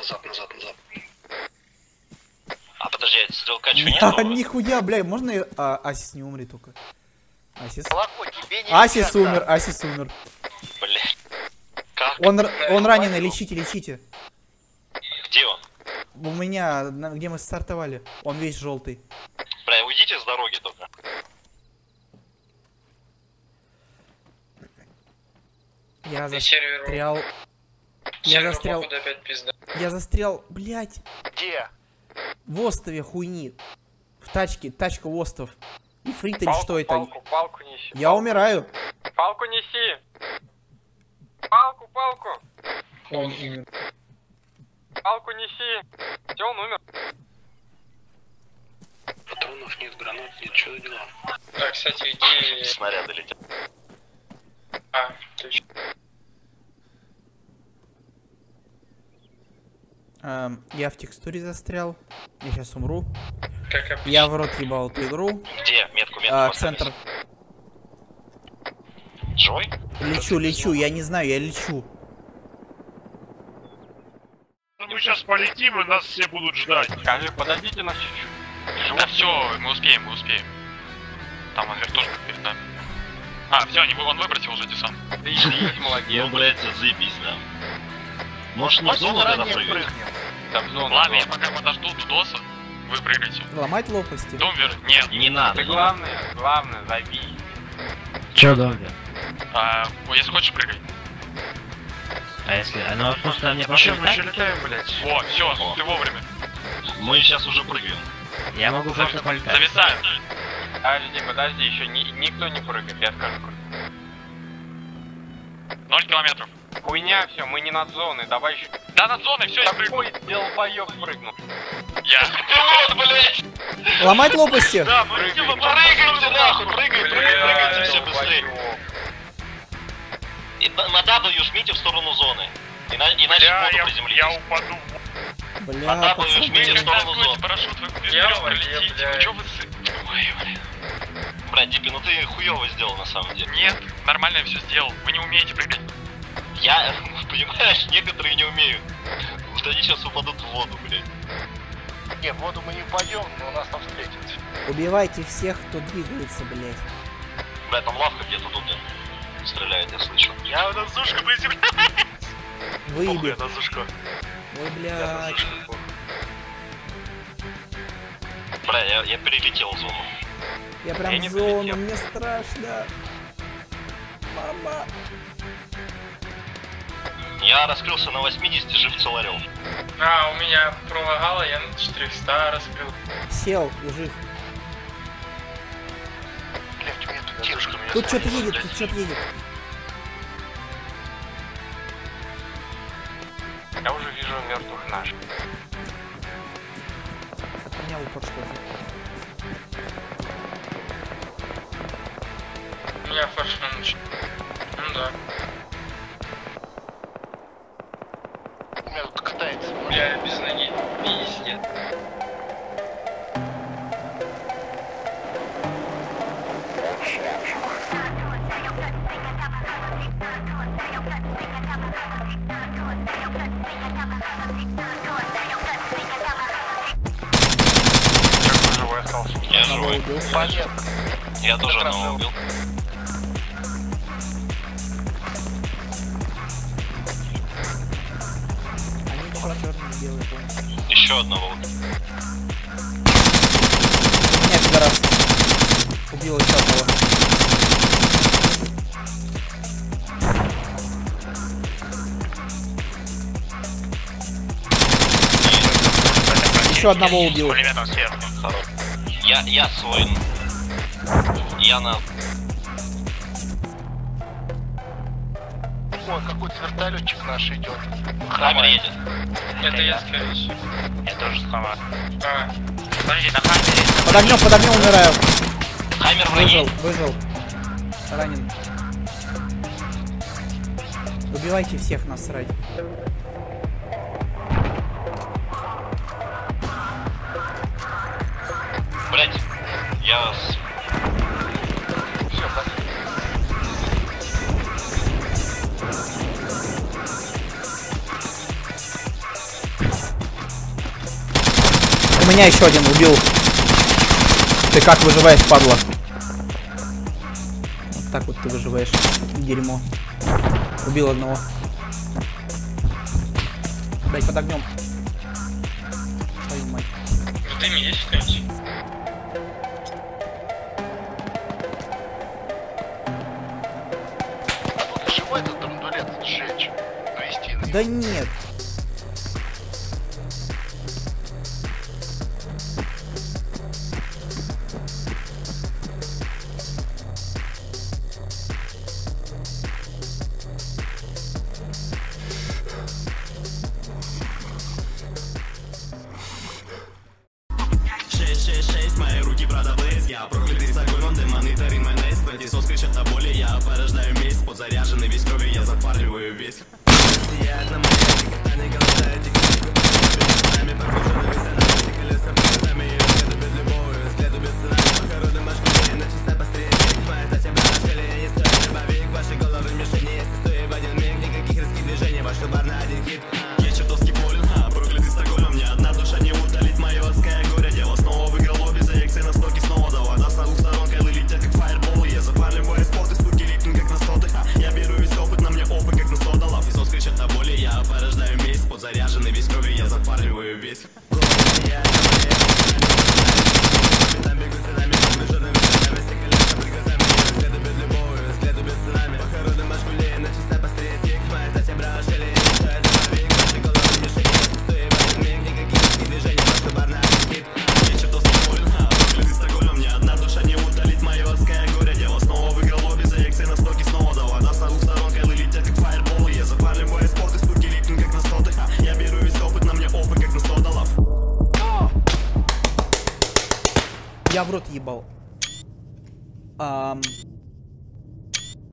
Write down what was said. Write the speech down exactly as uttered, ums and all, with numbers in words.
назад, назад, назад. А подожди, стрелка чё А, нету? нихуя, бля, можно я... А, Асис не умри только. Асис. Молоко, тебе не Асис умер, Асис умер. Блять. Как? Он, он раненый, лечите, лечите. Где он? У меня, на- где мы стартовали, он весь желтый. Бля, уйдите с дороги только. Я застрял. Я застрял. Я застрял, блять. Где? В острове хуйни. В тачке, тачка остов. И фрит или что это? Палку, палку неси. Я умираю. Палку неси. Палку, палку. Он умер. Палку неси. Все, он умер. Патронов нет, гранат нет, что за дела? Так, кстати, иди... Снаряды летят. А, точно. Эм, я в текстуре застрял. Я сейчас умру. Как обычно. Я в рот ебал эту игру. Где? Метку, метку. А, поставь. центр. Живой? Лечу, лечу, я не знаю, я лечу. Ну мы сейчас полетим, и нас все будут ждать. Скажи, подождите нас чуть-чуть. Да все, мы успеем, мы успеем. Там вертушка перед нами. А, все, он выбросил уже десант. Ты есть, молодец. Ну, блядь, заебись, да. Может, на зону тогда прыгать? Там зона. Ладно, я пока подожду Дудоса, вы прыгайте. Ломать лопасти. Думвер, нет. Не надо. Ты главное, главное, забей. Чё, Думвер? А, если хочешь, прыгай. А если... А ну просто мне просто... Еще, мы еще летаем, блядь. О, все, ты вовремя. Мы сейчас уже прыгаем. Я могу просто полетать. Зависаем. Подожди, подожди, еще ни, никто не прыгает, я скажу. Ноль километров. Хуйня, все, мы не над зоной, давай еще. Да, над зоной, все, я прыгну. Такой долбоёб прыгнул. Я. Вот, блядь. Ломать лопасти. Да, мы типа Прыгайте нахуй, прыгайте, Бля, прыгайте все быстрее. долбоёб. И на на W жмите в сторону зоны. Ина- Иначе Бля, в воду я, приземлитесь. я упаду. Бля, На W пацаны. жмите в Когда сторону откроете зоны. парашют, вы без Я, меня бля, пролетите. бля. Вы чё вы сы... Ой, блин. Бля, Дипи, ну ты хуёво сделал на самом деле. Нет, нормально я все сделал. Вы не умеете прыгать. Я, понимаешь, некоторые не умеют. Вот они сейчас упадут в воду, блядь. Не, в воду мы не пойдем, но нас там встретят. Убивайте всех, кто двигается, блять. Бля, там лавка где-то тут стреляет, я слышу. Я на сушку приземляюсь. Выеби. на сушку. Ой, блядь. Бля, я, я перелетел зону. Я прям Я в не зону, полетел. мне страшно. Мама. Я раскрылся на восьмидесяти, жив целарел. А, у меня пролагало, я на четыреста раскрыл. Сел и жив. Блять, у меня тут девушка. Тут что-то едет, тут что-то едет. Я уже вижу мертвых наших. Понял, под что-то. У меня фарш. Ну да. У меня тут катается. Бля, без ноги. Пиздец. Живой остался. Я живой. Убил. Понятно. Я тоже одного убил. Они еще черные, белые, понял. Еще одного убил. Нет, пидорас. Убил еще одного. Еще одного убил. Пулеметом сверху. Хорош. Я, я свой. Я на... О, какой-то вертолетчик наш идет. Хаммер едет. Это я, скорее всего. Я тоже сховал. А, Подожди, на хаммере. Под огнем, под огнем умираю. Хаммер Выжил, враги. выжил. Ранен. Убивайте всех, насрать. Блять, я... с- Все, да. меня еще один убил. Ты как выживаешь, падла? Вот так вот ты выживаешь. Дерьмо. Убил одного. Блять, под огнем. Твою мать. В дыме есть кто-нибудь? А тут живой этот драндулет сжечь. Навести. Да нет. шесть шесть шесть, мои руки Prada Blaze. Я проклятый Стокгольмом, демоны Тарин майонез. Пятисот кричат на боли, я порождаю месть. Подзаряженный весь крови, я запарливаю весь. Сияет на моей катане, голоса этих перед нами похожи на весенние колеса под нами. И взгляду без любови, взгляду без цунами. Похороны машины, на часа быстрее. Моя татя брашили, я не стою добавик. Ваши головы мишени, если стою в один миг. Никаких резких движений, ваш выбор на один хит. Я чертовски болен, а проклятый Стокгольмом. Ни одна душа не утолит мое адское горе. Дело снова выиграло без эекции на стоке. Снова до вода с двух сторон, кайлы летят как фаерболы. Я запаливаю споты, суки липнут как на сотых. Я беру весь опыт, на мне опыт как на содолов. Иисус кричат на боли, я порождаю месть. Подзаряженный весь крови, я запариваю весь. Там бегут цунами, погруженными цунами. Все колеса под глазами, взгляду без любови, взгляду без цунами. Похороны машгули, на часа быстрее тик. Моя татя брашили, не стоит добавик. Ваши головы мишени, если стою в один миг. Никаких резких движений, ваш выбор на один хит. Я чертовски болен, а проклятый Стокгольмом. Ни одна душа не утолит мое адское горе. Дело снова выиграло без эекции на стоке. Снова до вода с двух сторон, кайлы летят как фаерболы. Я запаливаю споты, суки липнут как на сотых. Я беру весь опыт, на мне опыт как на содолов. Я в рот ебал. Ам...